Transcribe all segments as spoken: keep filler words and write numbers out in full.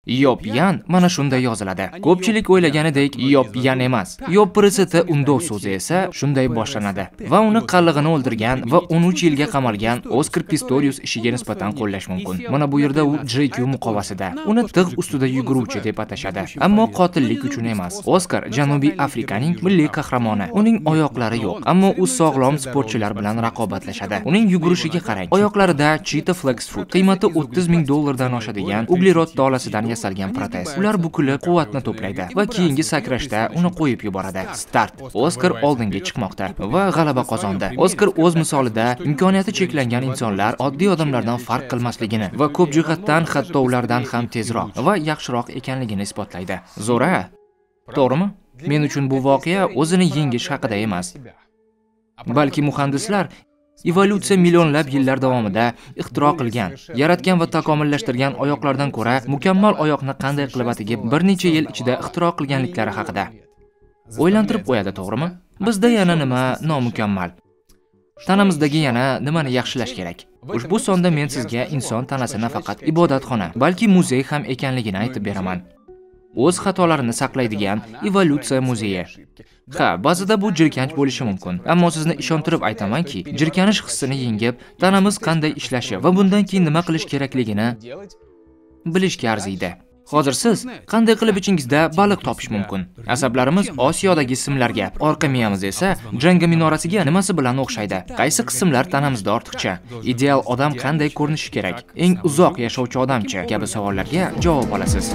Yopyan mana shunday yoziladi. Ko'pchilik o'ylaganidek yopyan emas. Yopirisiti undov so'zi esa shunday boshlanadi va uni qallig'ini o'ldirgan va o'n uch yilga qamalgan Oskar Pistorius ishiga nisbatan qo'llash mumkin. Mana bu yerda u J Q muqovasida. Uni tig' ustida yuguruvchi deb atashadi. Ammo qotillik uchun emas. Oskar Janubiy Afrikaning milliy qahramoni. Uning oyoqlari yo'q, ammo u sog'lom sportchilar bilan raqobatlashadi. Uning yugurishiga qarang. Oyoqlarida cheetah flex foot, qiymati o'ttiz ming dollardan oshadigan uglerod tolasidan yasalgan protez. Ular bukilib quvvatni to'playdi va keyingi sakrashda uni qo'yib yuboradi. Start. Oskar oldinga chiqmoqda va g'alaba qozondi. Oskar o'z misolida imkoniyati cheklangan insonlar oddiy odamlardan farq qilmasligini va ko'p jihatdan hatto ulardan ham tezroq va yaxshiroq ekanligini isbotlaydi. Zo'ra, to'g'rimi? Men uchun bu voqea o'zini yengish haqida emas, balki muhandislar evolyutsiya millionlab yillar davomida ixtiro qilgan, yaratgan va takomillashtirgan oyoqlardan ko'ra mukammal oyoqni qanday qilib atigi bir necha yil ichida ixtiro qilganliklari haqida o'ylantirib qo'yadi, to'g'rimi? Bizda yana nima nomukammal? Tanamizdagi yana nimani yaxshilash kerak? Ushbu sonda men sizga inson tanasi nafaqat ibodatxona, balki muzey ham ekanligini aytib beraman. O'z xatolarini saqlaydigan evolyutsiya muzeyi. Ha, ba'zida bu jirkanch bo'lishi mumkin, ammo sizni ishontirib aytamanki, jirkanish hissini yengib, tanamiz qanday ishlashi va bundan keyin nima qilish kerakligini bilishga arziydi. Hozir siz qanday qilib ichingizda baliq topish mumkin? Asablarimiz Osiyodagi simlarga, orqa miyamiz esa Jango minorasiga nimasi bilan o'xshaydi? Qaysi qismlar tanamizda ortiqcha? Ideal odam qanday ko'rinishi kerak? Eng uzoq yashovchi odamchi? Kabi savollarga javob olasiz.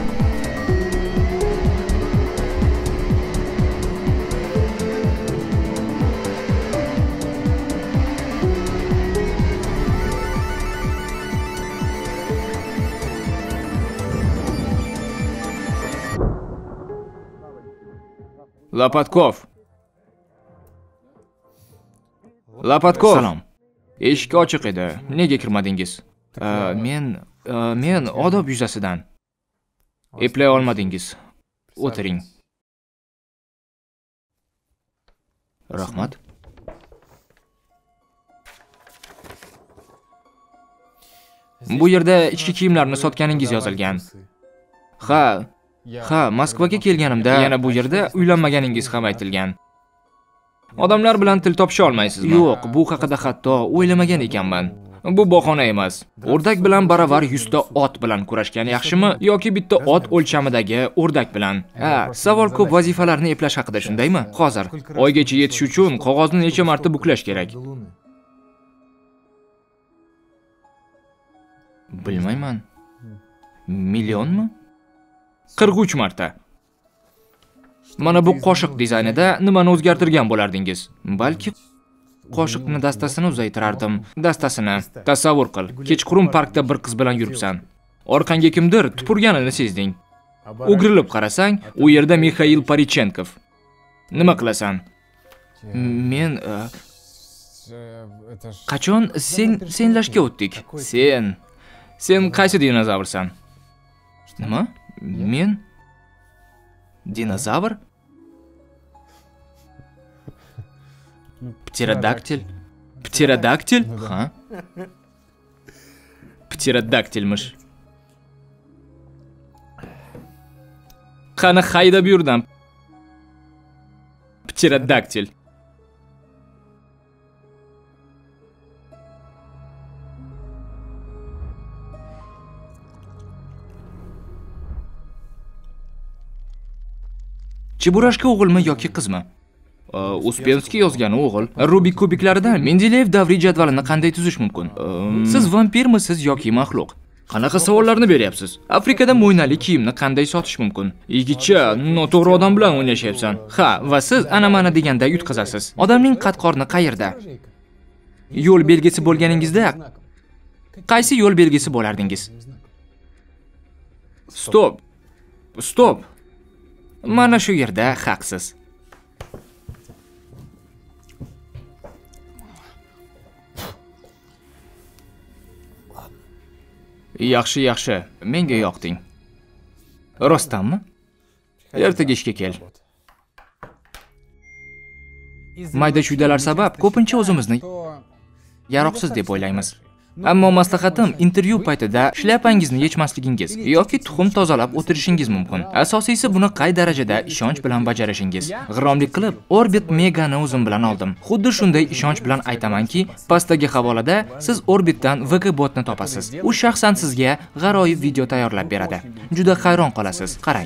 Lapatkov. Lapatkov. Salom. Eshik ochiq edi. Nega kirmadingiz? Men men odob yuzasidan. Eplay olmadingiz. O'tiring. Rahmat. Bu yerda ichki kiyimlarni sotganingiz yozilgan. Ha, Ha, Moskvaga kelganimda yana bu yerda uylanmaganingiz ham aytilgan. Odamlar bilan til topisha olmaysizmi? Yo'q, bu haqida hatto o'ylamagan ekanman. Bu bahona emas. O'rdak bilan baravar yuzta ot bilan kurashgan yaxshimi yoki bitta ot o'lchamidagi o'rdak bilan? Ha, savol ko'p vazifalarni eplash haqida, shundaymi? Hozir oygacha yetish uchun qog'ozni necha marta buklash kerak? Bilmayman. Millionmi? qirq uch marta. Mana bu qoshiq dizaynida nimani o'zgartirgan bo'lardingiz? Balki qoshiqni dastasini uzaytirardim. Dastasini. Tasavvur qil. Kechqurun parkda bir qiz bilan yuribsan. Orqangga kimdir tupurganini sezding. O'girilib qarasang, u yerda Mikhail Parichenkov. Nima qilasan? Men qachon sen senlashga o'tdik? Sen Sen qaysi dinozavrsan? Nima? Men dinozavr? Pterodaktil? Pterodaktil? Ha? Pterodaktilmish. Qani haydab yurdim. Pterodaktil. Chiburashka o'g'ilmi yoki qizmi? Uspenskiy yozgan o'g'il. Rubik kubiklaridan Mendeleyev davriy jadvalini qanday tuzish mumkin? Siz vampirmisiz yoki maxluq? Qanaqa savollarni beryapsiz? Afrikada mo'ynali kiyimni qanday sotish mumkin? Yigitcha, noto'g'ri odam bilan o'ynashyapsan. Ha, va siz ana mana deganda yutqazasiz. Odamning qad-qorni qayerda? Yo'l belgisi bo'lganingizda qaysi yo'l belgisi bo'lardingiz? Stop. Stop. Mana shu yerda haqsiz. Yaxshi, yaxshi. Menga yoqding. Rostdanmi? Ertaga ishga kel. Mayda-chuydalar sabab ko'pincha o'zimizni yaroqsiz deb o'ylaymiz. Ammo maslahatim intervyu paytida shlyapangizni yechmasligingiz yoki tuxum tozalab o'tirishingiz mumkin. Asosiysi buni qay darajada ishonch bilan bajarishingiz. G'irromlik qilib Orbit Megani o'zim bilan oldim. Xuddi shunday ishonch bilan aytamanki, pastdagi havolada siz Orbitdan V G botni topasiz. U shaxsan sizga g'aroyib video tayyorlab beradi. Juda hayron qolasiz. Qarang.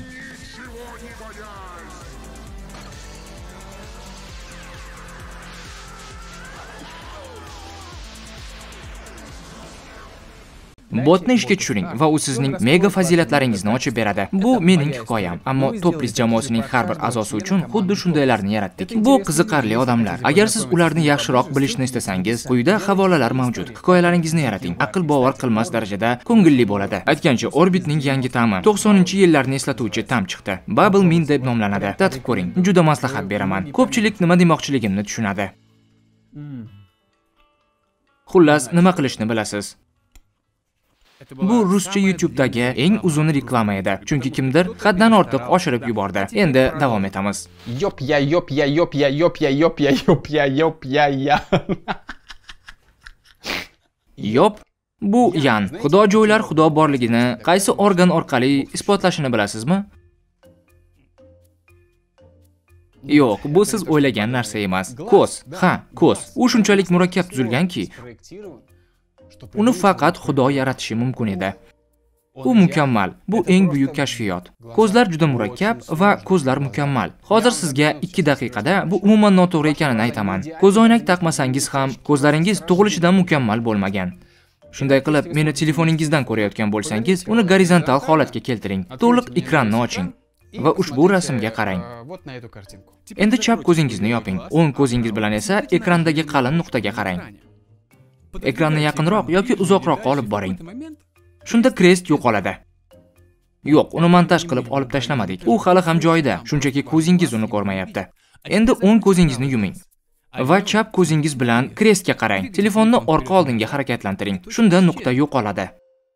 Botni ishga tushiring va u sizning mega fazilatlaringizni ochib beradi. Bu mening hikoyam, ammo Toplis jamoasining har bir a'zosi uchun xuddi shundaylarni yaratdik. Bu qiziqarli odamlar. Agar siz ularni yaxshiroq bilishni istasangiz, quyida havolalar mavjud. Hikoyalaringizni yarating. Aql bovar qilmas darajada ko'ngilli bo'ladi. Aytgancha, Orbitning yangi ta'mi to'qsoninchi yillarni eslatuvchi ta'm chiqdi. Bubble Mint deb nomlanadi. Tatib ko'ring. Juda maslahat beraman. Ko'pchilik nima demoqchiligimni tushunadi. Xullas, nima qilishni bilasiz. Bu ruscha YouTube'dagi eng uzun reklama edi, chunki kimdir haddan ortiq oshirib yubordi. Endi davom etamiz. Yop ya yop ya yop ya yop ya yop ya yop ya yop ya ya. Yop bu yan. Xudo joylar xudo borligini qaysi organ orqali isbotlashini bilasizmi? Yo'q, bu siz o'ylagan narsa emas. Ko'z. Ha, ko'z. U shunchalik murakkab tuzilganki, uni faqat Xudo yaratishi mumkin edi. U mukammal. Bu eng buyuk kashfiyot. Ko'zlar juda murakkab va ko'zlar mukammal. Hozir sizga ikki daqiqada bu umuman noto'g'ri ekanini aytaman. Ko'zoynak taqmasangiz ham ko'zlaringiz tug'ilishidan mukammal bo'lmagan. Shunday qilib, meni telefoningizdan ko'rayotgan bo'lsangiz, uni gorizontal holatga keltiring. To'liq ekranni oching va ushbu rasmga qarang. Endi chap ko'zingizni yoping. O'ng ko'zingiz bilan esa ekrandagi qalin nuqtaga qarang. Ekranni yaqinroq yoki uzoqroqqa olib boring. Shunda krest yo'qoladi. Yo'q, uni montaj qilib olib tashlamadik. U hali ham joyida, shunchaki ko'zingiz uni ko'rmayapti. Endi o'ng ko'zingizni yuming va chap ko'zingiz bilan krestga qarang. Telefonni orqa oldinga harakatlantiring. Shunda nuqta yo'qoladi.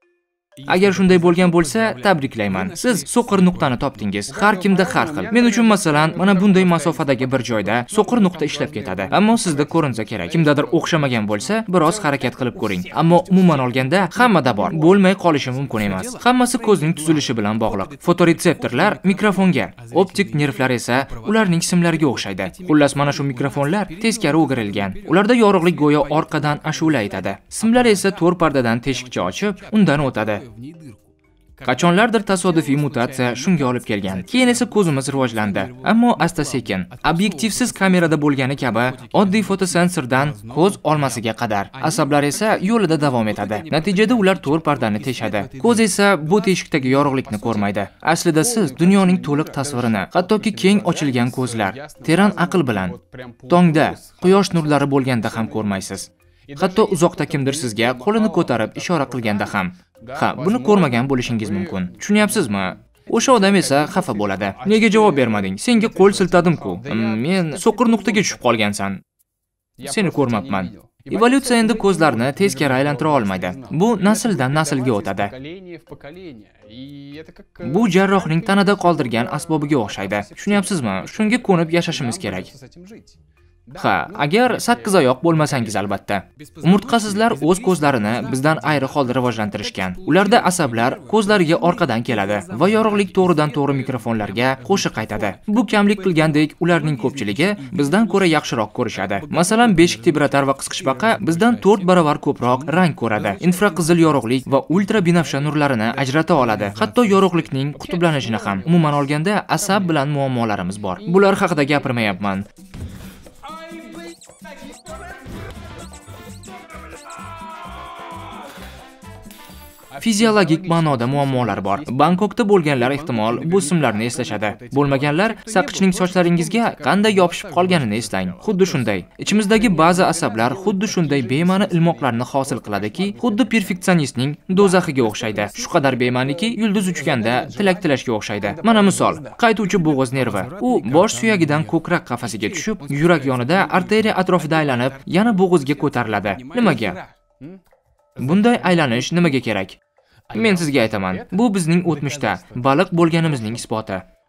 Agar shunday bo'lgan bo'lsa, tabriklayman. Siz so'qir nuqtani topdingiz. Har kimda har xil. Men uchun masalan, mana bunday masofadagi bir joyda so'qir nuqta ishlab ketadi. Ammo sizda ko'rinsa kerak. Kimdadir o'xshamagan bo'lsa, biroz harakat qilib ko'ring. Ammo umuman olganda hammada bor. Bo'lmay qolishi mumkin emas. Hammasi ko'zning tuzilishi bilan bog'liq. Fotoretseptorlar mikrofonga, optik nervlar esa ularning simlarga o'xshaydi. Xullas, mana shu mikrofonlar teskari o'girilgan. Ularda yorug'lik go'yo orqadan ashula aytadi. Simlar esa to'r pardadan teshikcha ochib, undan o'tadi. Qachonlardir tasodifiy mutatsiya shunga olib kelgan. Keyin esa ko'zimiz rivojlandi. Ammo asta-sekin, obyektivsiz kamerada bo'lgani kabi, oddiy fotosensordan ko'z olmasiga qadar. Asablar esa yo'lida davom etadi. Natijada ular to'r pardani teshadi. Ko'z esa bu teshikdagi yorug'likni ko'rmaydi. Aslida siz dunyoning to'liq tasvirini, hattoki keng ochilgan ko'zlar, teran aql bilan tongda quyosh nurlari bo'lganda ham ko'rmaysiz. Hatto uzoqda kimdir sizga qo'lini ko'tarib ishora qilganda ham. Ha, buni ko'rmagan bo'lishingiz mumkin. Tushunyapsizmi? O'sha odam esa xafa bo'ladi. Nega javob bermading? Senga qo'l siltadim-ku. Men so'qir nuqtaga tushib qolgansan. Seni ko'rmabman. Evolyutsiya endi ko'zlarni teskari aylantira olmaydi. Bu nasldan naslga o'tadi. Bu jarrohning tanada qoldirgan asbobiga o'xshaydi. Tushunyapsizmi? Shunga ko'nib yashashimiz kerak. Ha, agar sakkiz oyoq bo'lmasangiz albatta. Umirtqasizlar o'z ko'zlarini bizdan ayri holda rivojlantirishgan. Ularda asablar ko'zlariga orqadan keladi va yorug'lik to'g'ridan to'g'ri mikrofonlarga qo'shiq aytadi. Bu kamlik qilgandek, ularning ko'pchiligi bizdan ko'ra yaxshiroq ko'rishadi. Masalan, beshik tebratar va qisqichbaqa bizdan to'rt barobar ko'proq rang ko'radi. Infraqizil yorug'lik va ultra binafsha nurlarini ajrata oladi. Hatto yorug'likning qutblanishini ham. Umuman olganda, asab bilan muammolarimiz bor. Bular haqida gapirmayapman. Fiziologik ma'noda muammolar bor. Bangkokda bo'lganlar ehtimol bu simlarni eslashadi. Bo'lmaganlar saqichning sochlaringizga qanday yopishib qolganini eslang. Xuddi shunday. Ichimizdagi ba'zi asablar xuddi shunday bema'ni ilmoqlarni hosil qiladiki, xuddi perfeksionistning do'zaxiga o'xshaydi. Shu qadar bema'niki, yulduz uchganda tilak tilashga o'xshaydi. Mana misol, qaytuvchi bo'g'iz nervi. U bosh suyagidan ko'krak qafasiga tushib, yurak yonida arteriya atrofida aylanib, yana bo'g'izga ko'tariladi. Nimaga? Bunday aylanish nimaga kerak? Men sizga aytaman. Bu bizning o'tmishda baliq bo'lganimizning isboti.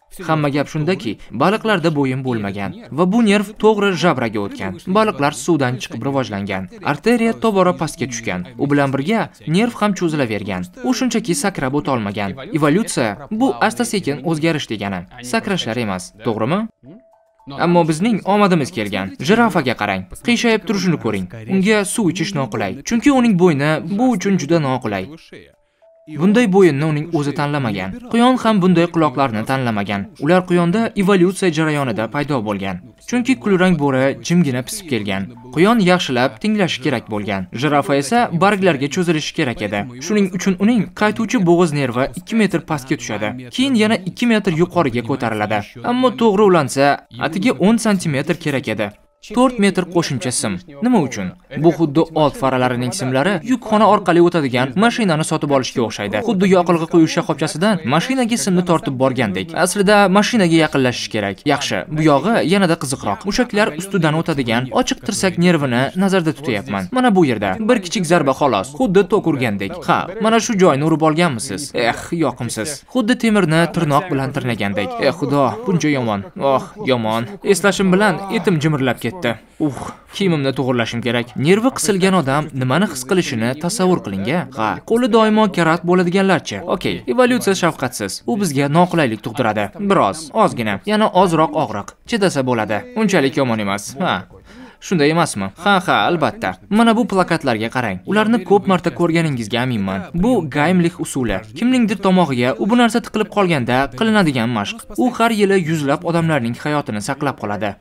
Hamma gap shundaki, baliqlarda bo'yin bo'lmagan va bu nerv to'g'ri jabraga o'tgan. Baliqlar suvdan chiqib rivojlangan. Arteriya tobora pastga tushgan. U bilan birga nerv ham cho'zilavergan. U shunchaki sakrab o'ta olmagan. Evolyutsiya bu asta-sekin o'zgarish degani, sakrashlar emas, to'g'rimi? Ammo bizning omadimiz kelgan. Jirafaga qarang. Qiyshayib turishini ko'ring. Unga suv ichish noqulay, chunki uning bo'yni bu uchun juda noqulay. Bunday bo'yinni uning o'zi tanlamagan. Quyon ham bunday quloqlarni tanlamagan. Ular quyonda evolyutsiya jarayonida paydo bo'lgan. Chunki kulrang bo'ri jimgina pisib kelgan. Quyon yaxshilab tinglashi kerak bo'lgan. Jirafa esa barglarga cho'zilishi kerak edi. Shuning uchun uning qaytuvchi bo'g'iz nervi ikki metr pastga tushadi. Keyin yana ikki metr yuqoriga ko'tariladi. Ammo to'g'ri ulansa, atigi o'n santimetr kerak edi. to'rt metr qo'shimcha sim. Nima uchun? Bu xuddi old faralarining simlari yukxona orqali o'tadigan mashinani sotib olishga o'xshaydi. Xuddi yoqilg'i quyish shoxobchasidan mashinaga simni tortib borgandek. Aslida mashinaga yaqinlashish kerak. Yaxshi, bu yog'i yanada qiziqroq. Mushaklar ustidan o'tadigan ochiq tirsak nervini nazarda tutyapman. Mana bu yerda bir kichik zarba xolos, xuddi tok urgandek. Ha, mana shu joyni urib olganmisiz? Eh, yoqimsiz. Xuddi temirni tirnoq bilan tirnagandek. Eh, xudo, buncha yomon. Oh, yomon. Eslashim bilan etim jimirlab ketdi. Uh, kiyimimni to'g'irlashim kerak. Nervi qisilgan odam nimani his qilishini tasavvur qiling-a. Ha, qo'li doimo karat bo'ladiganlarchi. Okey, evolyutsiya shafqatsiz. U bizga noqulaylik tug'diradi. Biroz, ozgina, yana ozroq og'riq. Chidasa bo'ladi. Unchalik yomon emas. Ha. Shunday emasmi? Ha, ha, albatta. Mana bu plakatlarga qarang. Ularni ko'p marta ko'rganingizga aminman. Bu gaymlik usuli. Kimningdir tomog'iga u bu narsa tiqilib qolganda qilinadigan mashq. U har yili yuzlab odamlarning hayotini saqlab qoladi.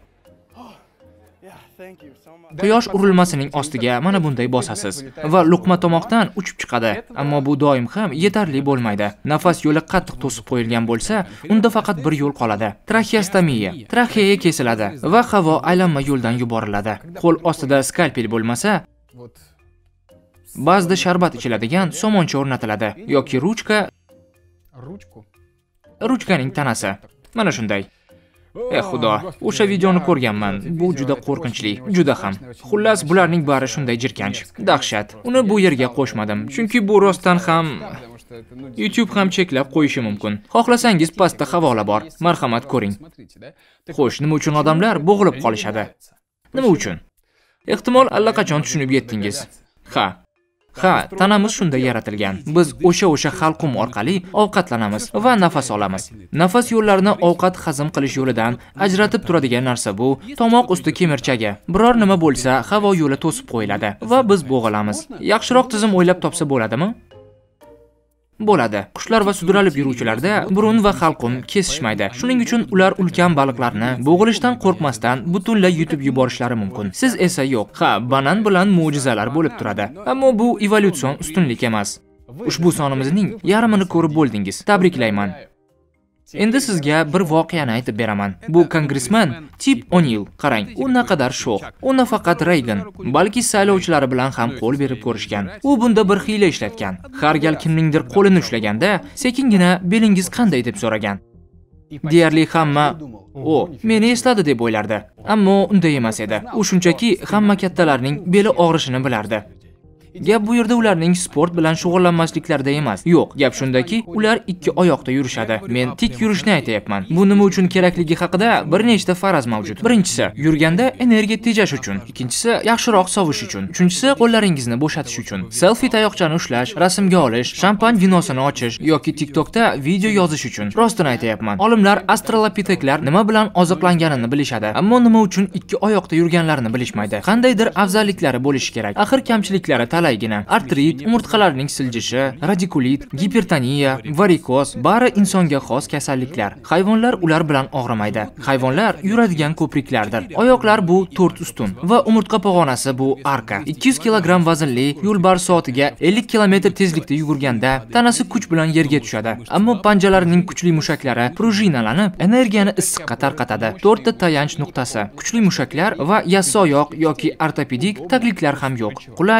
Quyosh urilmasining ostiga mana bunday bosasiz va luqma tomoqdan uchib chiqadi. Ammo bu doim ham yetarli bo'lmaydi. Nafas yo'li qattiq to'sib qo'yilgan bo'lsa, unda faqat bir yo'l qoladi. Traxeostomiya. Traxeya kesiladi va havo aylanma yo'ldan yuboriladi. Qo'l ostida skalpel bo'lmasa, ba'zida sharbat ichiladigan somoncha o'rnatiladi yoki ruchka. Ruchkaning tanasi. Mana shunday. Eh xudo, o'sha videoni ko'rganman. Bu juda qo'rqinchli, juda ham. Xullas, bularning bari shunday jirkanch. Dahshat. Uni bu yerga qo'shmadim, chunki bu rostdan ham YouTube ham cheklab qo'yishi mumkin. Xohlasangiz pastda havola bor. Marhamat ko'ring. Xo'sh, nima uchun odamlar bo'g'ilib qolishadi? Nima uchun? Ehtimol allaqachon tushunib yetdingiz. Ha. Ha, tanamiz shunday yaratilgan. Biz o'sha-o'sha halqum orqali ovqatlanamiz va nafas olamiz. Nafas yo'llarini ovqat hazm qilish yo'lidan ajratib turadigan narsa bu tomoq usti kemirchagi. Biror nima bo'lsa, havo yo'li to'sib qo'yiladi va biz bo'g'ilamiz. Yaxshiroq tizim o'ylab topsa bo'ladimi? Bo'ladi. Qushlar va sudralib yuruvchilarda burun va halqum kesishmaydi. Shuning uchun ular ulkan baliqlarni bo'g'ilishdan qo'rqmasdan butunlay yutib yuborishlari mumkin. Siz esa yo'q. Ha, banan bilan mo'jizalar bo'lib turadi. Ammo bu evolyutsion ustunlik emas. Ushbu sonimizning yarmini ko'rib bo'ldingiz. Tabriklayman. Endi sizga bir voqeani aytib beraman. Bu kongressmen Tip O'Nil. Qarang, u naqadar sho'x. U nafaqat Reagan, balki saylovchilari bilan ham qo'l berib ko'rishgan. U bunda bir hiyla ishlatgan. Har gal kimningdir qo'lini ushlaganda, sekingina belingiz qanday deb so'ragan. Deyarli hamma "O, meni esladi" deb o'ylardi. Ammo unday emas edi. U shunchaki hamma kattalarning beli og'rishini bilardi. Gap bu yerda ularning sport bilan shug'ullanmasliklarida emas. Yo'q, gap shundaki, ular ikki oyoqda yurishadi. Men tik yurishni aytayapman. Bu nima uchun kerakligi haqida bir nechta faraz mavjud. Birinchisi, yurganda energiya tejash uchun. Ikkinchisi, yaxshiroq sovish uchun. Uchinchisi, qo'llaringizni bo'shatish uchun. Selfie tayoqchani ushlash, rasmga olish, shampan vinosini ochish yoki TikTokda video yozish uchun. Rostini aytayapman. Olimlar astralopiteklar nima bilan oziqlanganini bilishadi, ammo nima uchun ikki oyoqda yurganlarini bilishmaydi. Qandaydir afzalliklari bo'lishi kerak. Axir kamchiliklari talaygina. Artrit, umurtqalarning siljishi, radikulit, gipertoniya, varikoz bari insonga xos kasalliklar. Hayvonlar ular bilan og'rimaydi. Hayvonlar yuradigan ko'priklardir. Oyoqlar bu to'rt ustun va umurtqa pog'onasi bu arka. ikki yuz kilogramm vaznli yo'lbars soatiga ellik kilometr tezlikda yugurganda tanasi kuch bilan yerga tushadi. Ammo panjalarining kuchli mushaklari prujinalanib, energiyani issiqqa tarqatadi. to'rtta tayanch nuqtasi. Kuchli mushaklar va yassi oyoq yoki ortopedik tagliklar ham yo'q. Qulay, barqaror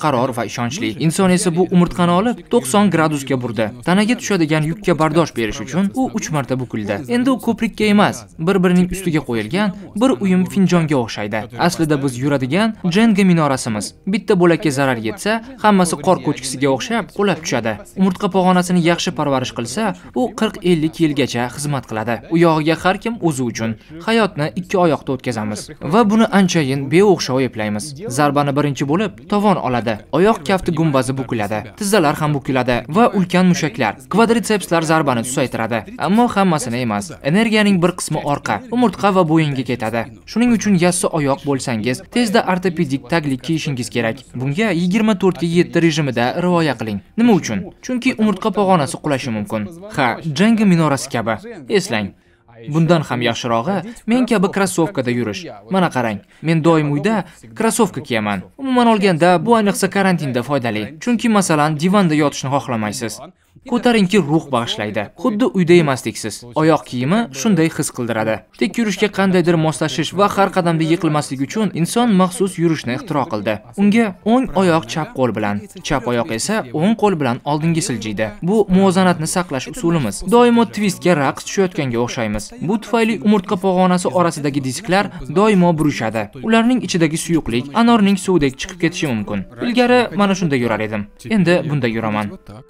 barqaror va ishonchli. Inson esa bu umurtqani olib to'qson gradusga burdi. Tanaga tushadigan yukka bardosh berish uchun u uch marta bukildi. Endi u ko'prikka emas, bir-birining ustiga qo'yilgan bir uyum finjonga o'xshaydi. Aslida biz yuradigan Jango minorasimiz. Bitta bo'lakka zarar yetsa, hammasi qor ko'chkisiga o'xshab qulab tushadi. Umurtqa pog'onasini yaxshi parvarish qilsa, u qirq ellik yilgacha xizmat qiladi. U yog'iga har kim o'zi uchun hayotni ikki oyoqda o'tkazamiz va buni anchayin beo'xshov eplaymiz. Zarbani birinchi bo'lib tovon oladi. Oyoq kafti gumbazi bukiladi. Tizzalar ham bukiladi va ulkan mushaklar, kvadritsepslar zarbani susaytiradi. Ammo hammasini emas. Energiyaning bir qismi orqa, umurtqa va bo'yinga ketadi. Shuning uchun yassi oyoq bo'lsangiz, tezda ortopedik taglik kiyishingiz kerak. Bunga yigirma to'rt ga yetti rejimida rioya qiling. Nima uchun? Chunki umurtqa pog'onasi qulashi mumkin. Ha, Jango minorasi kabi. Eslang. Bundan ham yaxshirog'i men kabi krossovkada yurish. Mana qarang, men doim uyda krossovka kiyaman. Umuman olganda bu ayniqsa karantinda foydali. Chunki masalan divanda yotishni xohlamaysiz. Ko'tarinki ruh bag'ishlaydi. Xuddi uyda emasdiksiz. Oyoq kiyimi shunday his qildiradi. Tek yurishga qandaydir moslashish va har qadamda yiqilmaslik uchun inson maxsus yurishni ixtiro qildi. Unga o'ng oyoq chap qo'l bilan, chap oyoq esa o'ng qo'l bilan oldinga siljiydi. Bu muvozanatni saqlash usulimiz. Doimo twistga raqs tushayotganga o'xshaymiz. Bu tufayli umurtqa pog'onasi orasidagi disklar doimo burishadi. Ularning ichidagi suyuqlik anorning suvdek chiqib ketishi mumkin. Ilgari mana shunda yurar edim. Endi bunda yuraman.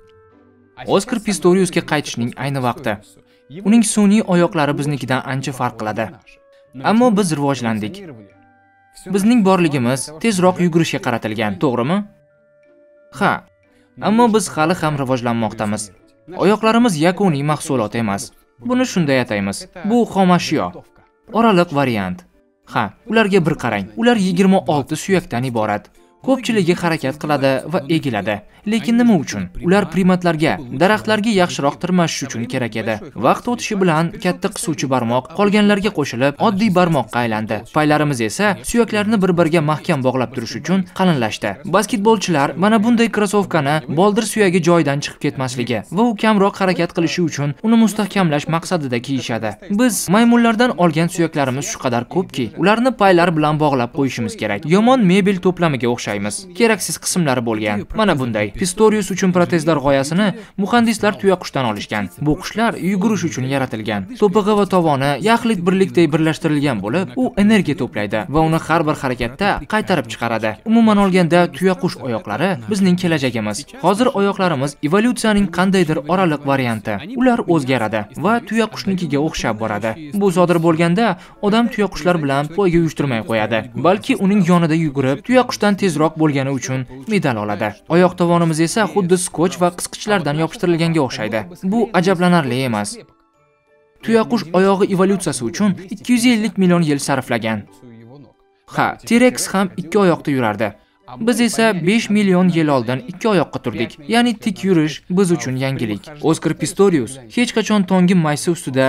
Oskar Pistoriusga qaytishning ayni vaqti. Uning sun'iy oyoqlari biznikidan ancha farq qiladi. Ammo biz rivojlandik. Bizning borligimiz tezroq yugurishga qaratilgan, to'g'rimi? Ha. Ammo biz hali ham rivojlanmoqdamiz. Oyoqlarimiz yakuniy mahsulot emas. Buni shunday ataymiz. Bu xomashyo. Oraliq variant. Ha, ularga bir qarang. Ular yigirma olti suyakdan iborat. Ko'pchiligi harakat qiladi va egiladi. Lekin nima uchun? Ular primatlarga, daraxtlarga yaxshiroq tirmashish uchun kerak edi. Vaqt o'tishi bilan katta qisuvchi barmoq qolganlarga qo'shilib oddiy barmoqqa aylandi. Paylarimiz esa suyaklarni bir-biriga mahkam bog'lab turish uchun qalinlashdi. Basketbolchilar mana bunday krossovkani boldir suyagi joyidan chiqib ketmasligi va u kamroq harakat qilishi uchun uni mustahkamlash maqsadida kiyishadi. Biz maymunlardan olgan suyaklarimiz shu qadar ko'pki, ularni paylar bilan bog'lab qo'yishimiz kerak. Yomon mebel to'plamiga o'xshaymiz. Keraksiz qismlari bo'lgan. Mana bunday Pistorius uchun protezlar g'oyasini muhandislar tuyaqushdan olishgan. Bu qushlar yugurish uchun yaratilgan. To'pig'i va tovoni yaxlit birlikda birlashtirilgan bo'lib, u energiya to'playdi va uni har bir harakatda qaytarib chiqaradi. Umuman olganda tuyaqush oyoqlari bizning kelajagimiz. Hozir oyoqlarimiz evolyutsiyaning qandaydir oraliq varianti. Ular o'zgaradi va tuyaqushnikiga o'xshab boradi. Bu sodir bo'lganda odam tuyaqushlar bilan poyga uyushtirmay qo'yadi. Balki uning yonida yugurib, tuyaqushdan tezroq bo'lgani uchun medal oladi. Oyoq tovonimiz esa xuddi skoch va qisqichlardan yopishtirilganga o'xshaydi. Bu ajablanarli emas. Tuyaqush oyog'i evolyutsiyasi uchun ikki yuz ellik million yil sarflagan. Ha, T-Rex ham ikki oyoqda yurardi. Biz esa besh million yil oldin ikki oyoqqa turdik. Ya'ni tik yurish biz uchun yangilik. Oskar Pistorius hech qachon tongi maysa ustida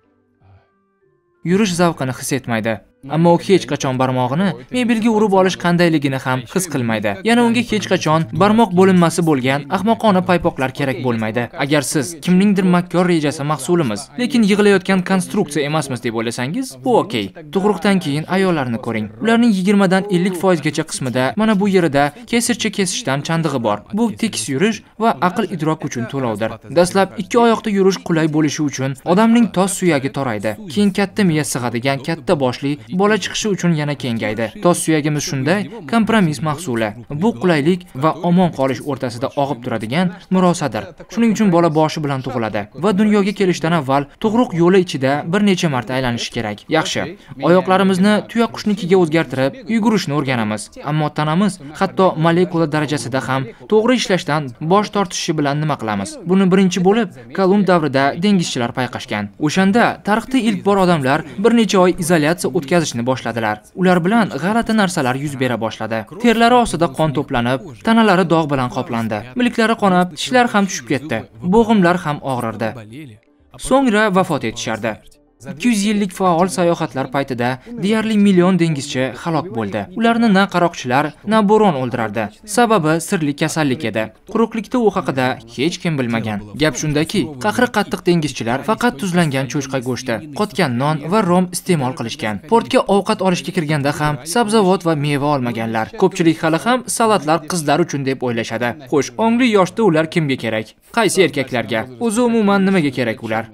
yurish zavqini his etmaydi. Ammo u hech qachon barmog'ini mebelga urib olish qandayligini ham his qilmaydi. Yana unga hech qachon barmoq bo'linmasi bo'lgan ahmoqona paypoqlar kerak bo'lmaydi. Agar siz kimningdir makkor rejasi mahsulimiz, lekin yig'layotgan konstruksiya emasmiz deb o'ylasangiz, bu okey. Tug'ruqdan keyin ayollarni ko'ring. Ularning yigirma dan ellik foiz gacha qismida mana bu yerida kesircha kesishdan chandig'i bor. Bu tekis yurish va aql idrok uchun to'lovdir. Dastlab ikki oyoqda yurish qulay bo'lishi uchun odamning tos suyagi toraydi. Keyin katta miya sig'adigan katta boshli bola chiqishi uchun yana kengaydi. Tos suyagimiz shunday kompromiss mahsuli. Bu qulaylik va omon qolish o'rtasida og'ib turadigan murosadir. Shuning uchun bola boshi bilan tug'iladi va dunyoga kelishdan avval tug'ruq yo'li ichida bir necha marta aylanishi kerak. Yaxshi. Oyoqlarimizni tuyaqushnikiga o'zgartirib, yugurishni o'rganamiz. Ammo tanamiz hatto molekula darajasida ham to'g'ri ishlashdan bosh tortishi bilan nima qilamiz? Buni birinchi bo'lib Kolumb davrida dengizchilar payqashgan. O'shanda tarixda ilk bor odamlar bir necha oy izolyatsiya o'tkazishni boshladilar. Ular bilan g'alati narsalar yuz bera boshladi. Terlari ostida qon to'planib, tanalari dog' bilan qoplandi. Miliklari qonab, tishlari ham tushib ketdi. Bo'g'imlar ham og'rirdi. So'ngra vafot etishardi. ikki yuz yillik faol sayohatlar paytida deyarli million dengizchi halok bo'ldi. Ularni na qaroqchilar, na bo'ron o'ldirardi. Sababi sirli kasallik edi. Quruqlikda u haqida hech kim bilmagan. Gap shundaki, qahri qattiq dengizchilar faqat tuzlangan cho'chqa go'shti, qotgan non va rom iste'mol qilishgan. Portga ovqat olishga kirganda ham sabzavot va meva olmaganlar. Ko'pchilik hali ham salatlar qizlar uchun deb o'ylashadi. Xo'sh, ongli yoshda ular kimga kerak? Qaysi erkaklarga? O'zi umuman nimaga kerak ular?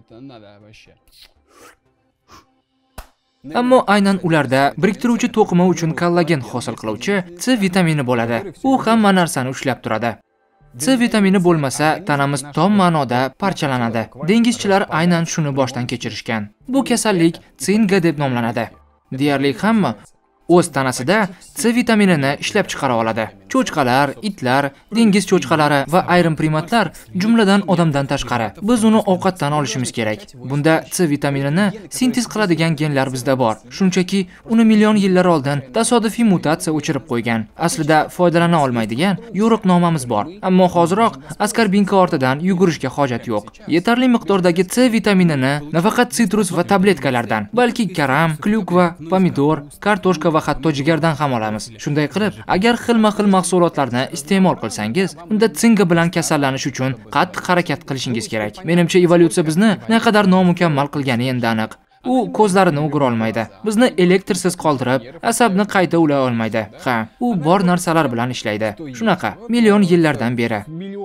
Ammo aynan ularda biriktiruvchi to'qima uchun kollagen hosil qiluvchi C vitamini bo'ladi. U hamma narsani ushlab turadi. C vitamini bo'lmasa, tanamiz tom ma'noda parchalanadi. Dengizchilar aynan shuni boshdan kechirishgan. Bu kasallik Jango deb nomlanadi. Deyarli hamma o'z tanasida C vitaminini ishlab chiqara oladi. Cho'chqalar, itlar, dengiz cho'chqalari va ayrim primatlar, jumladan odamdan tashqari, biz uni ovqatdan olishimiz kerak. Bunda C vitaminini sintez qiladigan genlar bizda bor. Shunchaki uni million yillar oldin tasodifiy mutatsiya o'chirib qo'ygan. Aslida foydalana olmaydigan yo'riqnomamiz bor. Ammo hoziroq Oskar binka ortidan yugurishga hojat yo'q. Yetarli miqdordagi C vitaminini nafaqat sitrus va tabletkalardan, balki karam, klyukva, pomidor, kartoshka va hatto jigardan ham olamiz. Shunday qilib, agar xilma-xil mahsulotlarni iste'mol qilsangiz, unda Jango bilan kasallanish uchun qattiq harakat qilishingiz kerak. Menimcha evolyutsiya bizni naqadar nomukammal qilgani endi aniq. U ko'zlarini o'gira olmaydi. Bizni elektrsiz qoldirib, asabni qayta ulay olmaydi. Ha, u bor narsalar bilan ishlaydi. Shunaqa, million yillardan beri.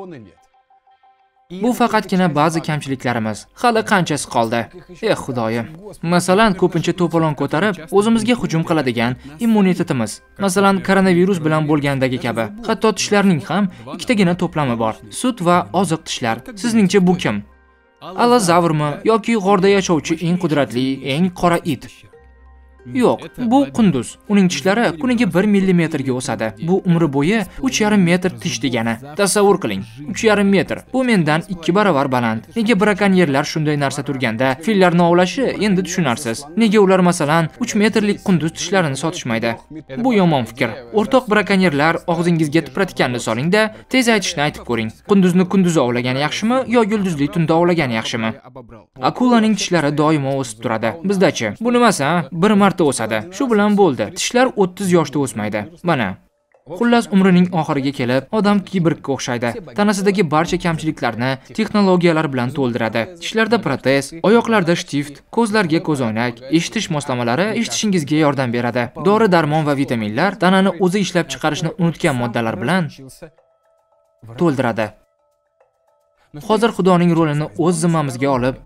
Bu faqatgina ba'zi kamchiliklarimiz. Hali qanchasi qoldi? Eh, Xudoyim. Masalan, ko'pincha to'polon ko'tarib, o'zimizga hujum qiladigan immunitetimiz. Masalan, koronavirus bilan bo'lgandagi kabi. Hatto tishlarning ham ikkitagina to'plami bor. Sut va oziq tishlar. Sizningcha bu kim? Alazavrmi yoki g'orda yashovchi eng qudratli, eng qora it? Yo'q, bu qunduz. Uning tishlari kuniga bir millimetrga o'sadi. Bu umri bo'yi uch yarim metr tish degani. Tasavvur qiling, uch yarim metr. Bu mendan ikki barobar baland. Nega brakonyerlar shunday narsa turganda fillarni ovlashi endi tushunarsiz. Nega ular masalan uch metrlik qunduz tishlarini sotishmaydi? Bu yomon fikr. O'rtoq brakonyerlar, og'zingizga tipratikanni soling-da, tez aytishni aytib ko'ring. Qunduzni kunduzi ovlagan yaxshimi yo yulduzli tunda ovlagan yaxshimi? Akulaning tishlari doimo o'sib turadi. Bizdachi, bu nimasi? Bir marta o'sadi. Shu bilan bo'ldi. Tishlar o'ttiz yoshda o'smaydi. Mana. Xullas umrining oxiriga kelib, odam kiborgga o'xshaydi. Tanasidagi barcha kamchiliklarni texnologiyalar bilan to'ldiradi. Tishlarda protez, oyoqlarda shtift, ko'zlarga ko'zoynak, eshitish moslamalari eshitishingizga yordam beradi. Dori-darmon va vitaminlar tanani o'zi ishlab chiqarishni unutgan moddalar bilan to'ldiradi. Hozir Xudoning rolini o'z zimmamizga olib,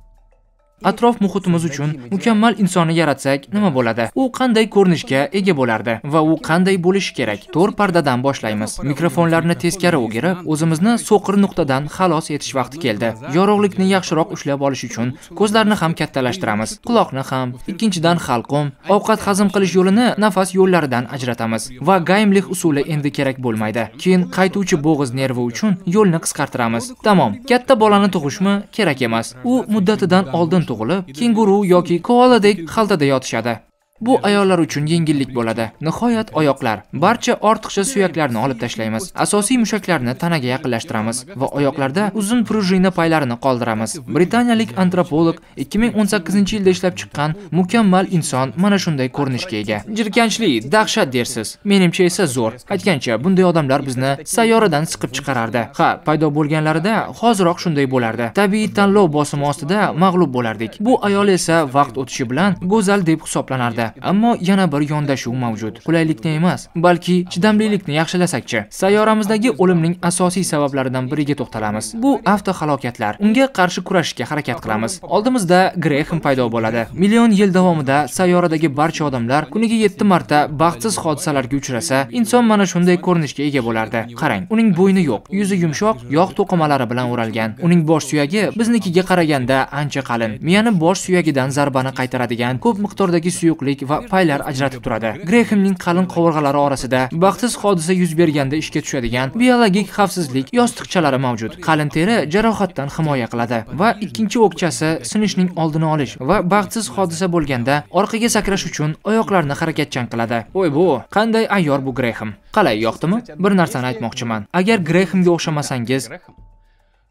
atrof muhitimiz uchun mukammal insonni yaratsak nima bo'ladi? U qanday ko'rinishga ega bo'lardi va u qanday bo'lishi kerak? To'r pardadan boshlaymiz. Mikrofonlarni teskari o'girib, o'zimizni so'qir nuqtadan xalos etish vaqti keldi. Yorug'likni yaxshiroq ushlab olish uchun ko'zlarni ham kattalashtiramiz, quloqni ham. Ikkinchidan halqum, ovqat hazm qilish yo'lini nafas yo'llaridan ajratamiz va gaymlik usuli endi kerak bo'lmaydi. Keyin qaytuvchi bo'g'iz nervi uchun yo'lni qisqartiramiz. Tamom. Katta bolani tug'ishmi kerak emas. U muddatidan oldin tug'ilib, kenguru yoki koaladek xaltada yotishadi. Bu ayollar uchun yengillik bo'ladi. Nihoyat oyoqlar. Barcha ortiqcha suyaklarni olib tashlaymiz. Asosiy mushaklarni tanaga yaqinlashtiramiz va oyoqlarda uzun prujina paylarini qoldiramiz. Britaniyalik antropolog ikki ming o'n sakkizinchi yilda ishlab chiqqan mukammal inson mana shunday ko'rinishga ega. Jirkanchli, dahshat dersiz. Menimcha esa zo'r. Aytgancha, bunday odamlar bizni sayyoradan siqib chiqarardi. Ha, paydo bo'lganlarida hoziroq shunday bo'lardi. Tabiiy tanlov bosimi ostida mag'lub bo'lardik. Bu ayol esa vaqt o'tishi bilan go'zal deb hisoblanardi. Ammo yana bir yondashuv mavjud. Qulaylikni emas, balki chidamlilikni yaxshilasakchi. Sayyoramizdagi o'limning asosiy sabablaridan biriga to'xtalamiz. Bu avtohalokatlar. Unga qarshi kurashishga harakat qilamiz. Oldimizda Graham paydo bo'ladi. Million yil davomida sayyoradagi barcha odamlar kuniga yetti marta baxtsiz hodisalarga uchrasa, inson mana shunday ko'rinishga ega bo'lardi. Qarang, uning bo'yni yo'q, yuzi yumshoq, yog' to'qimalari bilan o'ralgan. Uning bosh suyagi biznikiga qaraganda ancha qalin. Miyani bosh suyagidan zarbani qaytaradigan ko'p miqdordagi suyuqlik va paylar ajratib turadi. Grahamning qalin qovurg'alari orasida baxtsiz hodisa yuz berganda ishga tushadigan biologik xavfsizlik yostiqchalari mavjud. Qalin teri jarohatdan himoya qiladi va ikkinchi o'qchasi sinishning oldini olish va baxtsiz hodisa bo'lganda orqaga sakrash uchun oyoqlarni harakatchan qiladi. Voy bu, qanday ayyor bu Graham. Qalay, yoqdimi? Bir narsani aytmoqchiman. Agar Grahamga o'xshamasangiz,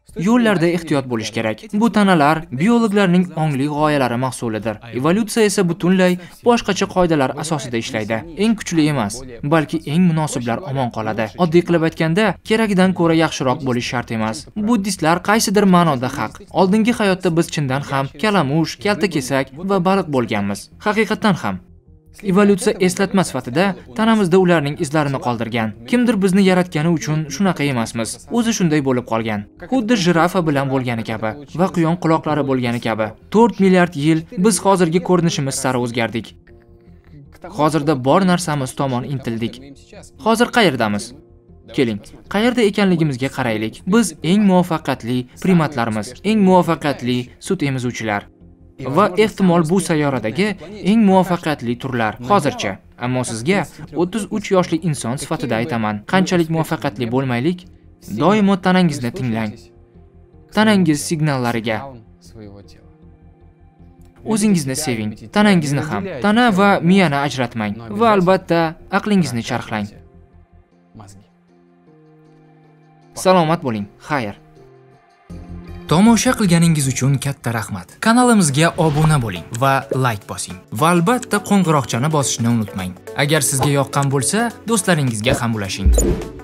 Yo'llarda ehtiyot bo'lish kerak. Bu tanalar biologlarning ongli g'oyalari mahsulidir. Evolyutsiya esa butunlay boshqacha qoidalar asosida ishlaydi. Eng kuchli emas, balki eng munosiblar omon qoladi. Oddiy qilib aytganda, keragidan ko'ra yaxshiroq bo'lish shart emas. Buddistlar qaysidir ma'noda haq. Oldingi hayotda biz chindan ham kalamush, kaltakesak va baliq bo'lganmiz. Haqiqatan ham. Evolyutsiya eslatma sifatida tanamizda ularning izlarini qoldirgan. Kimdir bizni yaratgani uchun shunaqa emasmiz. O'zi shunday bo'lib qolgan. Xuddi jirafa bilan bo'lgani kabi va quyon quloqlari bo'lgani kabi. to'rt milliard yil biz hozirgi ko'rinishimiz sari o'zgardik. Hozirda bor narsamiz tomon intildik. Hozir qayerdamiz? Keling, qayerda ekanligimizga qaraylik. Biz eng muvaffaqiyatli primatlarmiz, eng muvaffaqiyatli sut emizuvchilar. Va ehtimol bu sayyoradagi eng muvaffaqiyatli turlar hozircha. Ammo sizga o'ttiz uch yoshli inson sifatida aytaman, qanchalik muvaffaqiyatli bo'lmaylik, doimo tanangizni tinglang. Tanangiz signallariga. O'zingizni seving, tanangizni ham. Tana va miyani ajratmang va albatta aqlingizni charxlang. Salomat bo'ling. Xayr. Tomosha qilganingiz uchun katta rahmat. Kanalimizga obuna bo'ling va like bosing. Va albatta qo'ng'iroqchani bosishni unutmang. Agar sizga yoqqan bo'lsa, do'stlaringizga ham ulashing.